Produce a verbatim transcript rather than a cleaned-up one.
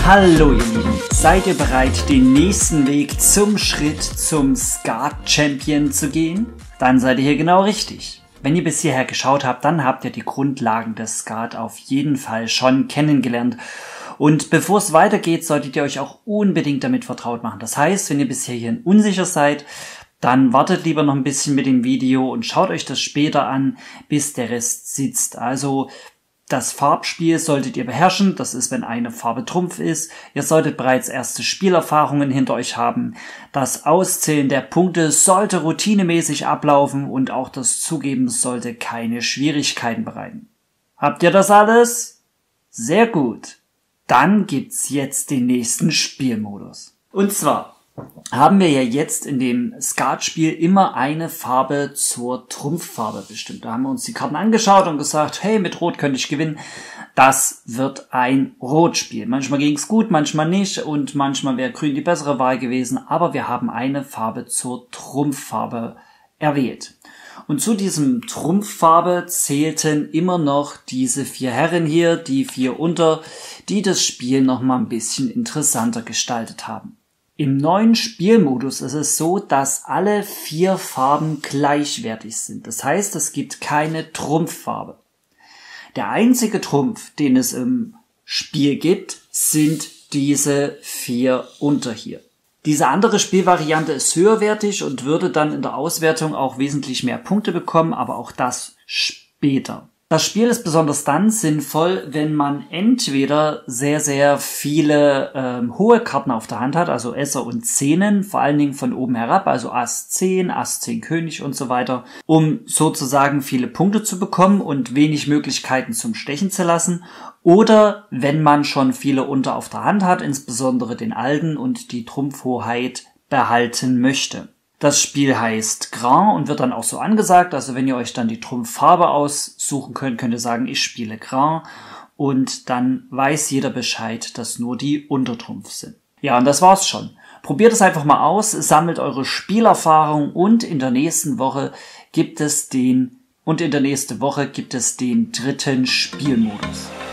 Hallo ihr Lieben, seid ihr bereit, den nächsten Weg zum Schritt zum Skat-Champion zu gehen? Dann seid ihr hier genau richtig. Wenn ihr bis hierher geschaut habt, dann habt ihr die Grundlagen des Skat auf jeden Fall schon kennengelernt. Und bevor es weitergeht, solltet ihr euch auch unbedingt damit vertraut machen. Das heißt, wenn ihr bisher hier unsicher seid, dann wartet lieber noch ein bisschen mit dem Video und schaut euch das später an, bis der Rest sitzt. Also das Farbspiel solltet ihr beherrschen, das ist, wenn eine Farbe Trumpf ist. Ihr solltet bereits erste Spielerfahrungen hinter euch haben. Das Auszählen der Punkte sollte routinemäßig ablaufen und auch das Zugeben sollte keine Schwierigkeiten bereiten. Habt ihr das alles? Sehr gut. Dann gibt's jetzt den nächsten Spielmodus. Und zwar haben wir ja jetzt in dem Skatspiel immer eine Farbe zur Trumpffarbe bestimmt. Da haben wir uns die Karten angeschaut und gesagt, hey, mit Rot könnte ich gewinnen. Das wird ein Rotspiel. Manchmal ging es gut, manchmal nicht und manchmal wäre Grün die bessere Wahl gewesen. Aber wir haben eine Farbe zur Trumpffarbe erwählt. Und zu diesem Trumpffarbe zählten immer noch diese vier Herren hier, die vier unter, die das Spiel noch mal ein bisschen interessanter gestaltet haben. Im neuen Spielmodus ist es so, dass alle vier Farben gleichwertig sind. Das heißt, es gibt keine Trumpffarbe. Der einzige Trumpf, den es im Spiel gibt, sind diese vier unter hier. Diese andere Spielvariante ist höherwertig und würde dann in der Auswertung auch wesentlich mehr Punkte bekommen, aber auch das später. Das Spiel ist besonders dann sinnvoll, wenn man entweder sehr, sehr viele ähm, hohe Karten auf der Hand hat, also Esser und Zehnen, vor allen Dingen von oben herab, also Ass zehn, Ass zehn König und so weiter, um sozusagen viele Punkte zu bekommen und wenig Möglichkeiten zum Stechen zu lassen, oder wenn man schon viele Unter auf der Hand hat, insbesondere den Alten und die Trumpfhoheit behalten möchte. Das Spiel heißt Grand und wird dann auch so angesagt, also wenn ihr euch dann die Trumpffarbe aussuchen könnt, könnt ihr sagen, ich spiele Grand und dann weiß jeder Bescheid, dass nur die Untertrumpf sind. Ja, und das war's schon. Probiert es einfach mal aus, sammelt eure Spielerfahrung und in der nächsten Woche gibt es den und in der nächsten Woche gibt es den dritten Spielmodus.